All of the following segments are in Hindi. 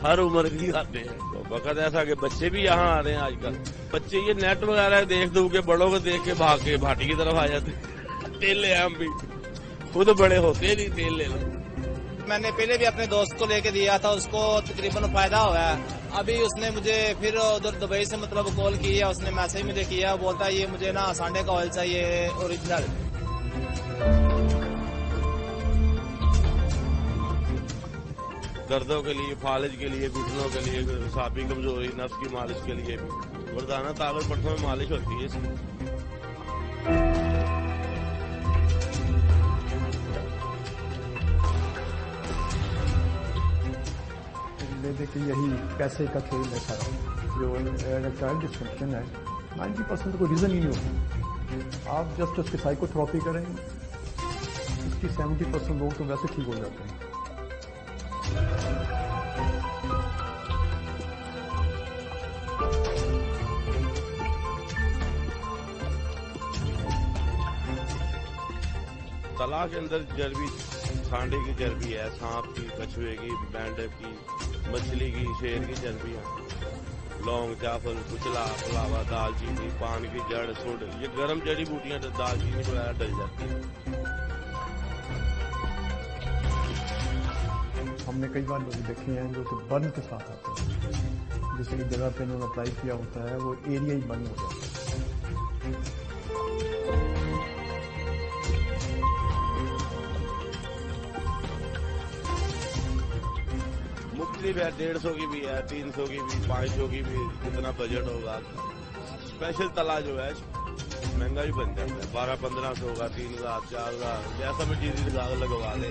हर उम्र की आते हैं। तो वक्त ऐसा कि बच्चे भी यहाँ आ रहे हैं आजकल। बच्चे ये नेट वगैरह देख दो के बड़ों को देख के भाग के भाटी की तरफ आ जाते। तेल ले हम भी खुद बड़े होते नहीं, तेल ले लो। मैंने पहले भी अपने दोस्त को लेके दिया था, उसको तकरीबन फायदा हुआ है। अभी उसने मुझे फिर उधर दुबई से मतलब कॉल की है, उसने मैसेज मुझे किया, बोलता है ये मुझे ना सांडे का ऑयल चाहिए ओरिजिनल। दर्दों के लिए, फालिज के लिए, घुटनों के लिए, साबी कमजोरी, नफ्स की मालिश के लिए भी वरदाना ताकत पट्टों में मालिश होती है इसकी। देखिए यही पैसे का खेल है सारा, जो इलेक्ट्रॉनिक डिस्फंक्शन है 90% तो कोई रीजन ही नहीं होता। आप जस्ट उसकी साइकोथेरेपी करेंगे, 60-70% लोग तो वैसे ठीक हो जाते हैं। तला के अंदर चर्बी, सांडे की चर्बी है, सांप की, कछुए की, बैंडर की, मछली की, शेर की चर्बी है। लौंग, जाफल, कुचला, फलावा, दालचीनी, पान की जड़, सुंड, ये गर्म जड़ी बूटियां दालचीनी वगैरह डल जाती है। हमने कई बार लोग देखे हैं जो कि बर्न के साथ आते हैं, जिस जगह पे इन्होंने अप्लाई किया होता है वो एरिया ही बर्न हो जाता है। मुख्तलिफ है, 150 की भी है, 300 की भी, 500 की भी, जितना बजट होगा। स्पेशल तला जो है महंगा भी बन जाता है, 1200-1500 का, 3000, 4000, जैसा मटीरियल लगवा ले।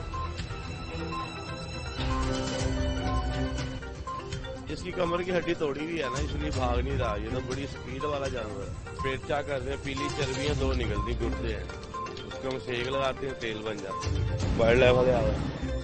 इसकी कमर की हड्डी तोड़ी हुई है ना, इसलिए भाग नहीं रहा। ये तो बड़ी स्पीड वाला जानवर है। पेट चा करते हैं, पीली चर्बियां 2 निकलती, गुर्दे हैं, उसको हम सेक लगाते हैं, तेल बन जाता है। वाइल्ड लाइफ वाले आ रहे हैं।